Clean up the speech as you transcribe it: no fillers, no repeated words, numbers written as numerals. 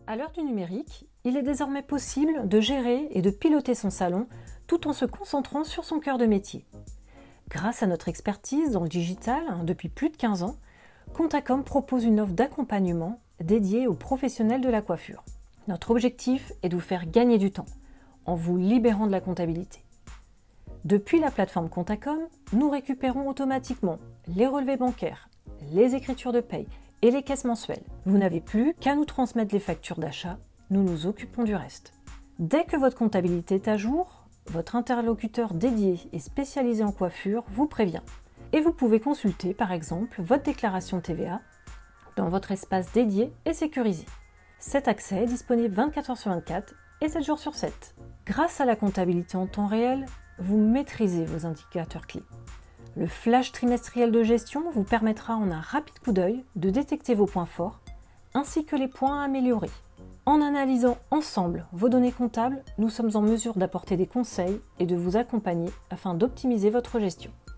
À l'heure du numérique, il est désormais possible de gérer et de piloter son salon tout en se concentrant sur son cœur de métier. Grâce à notre expertise dans le digital depuis plus de 15 ans, Contacom propose une offre d'accompagnement dédiée aux professionnels de la coiffure. Notre objectif est de vous faire gagner du temps en vous libérant de la comptabilité. Depuis la plateforme Contacom, nous récupérons automatiquement les relevés bancaires, les écritures de paye et les caisses mensuelles. Vous n'avez plus qu'à nous transmettre les factures d'achat, nous nous occupons du reste. Dès que votre comptabilité est à jour, votre interlocuteur dédié et spécialisé en coiffure vous prévient. Et vous pouvez consulter par exemple votre déclaration TVA dans votre espace dédié et sécurisé. Cet accès est disponible 24 h sur 24 et 7 jours sur 7. Grâce à la comptabilité en temps réel, vous maîtrisez vos indicateurs clés. Le flash trimestriel de gestion vous permettra en un rapide coup d'œil de détecter vos points forts ainsi que les points à améliorer. En analysant ensemble vos données comptables, nous sommes en mesure d'apporter des conseils et de vous accompagner afin d'optimiser votre gestion.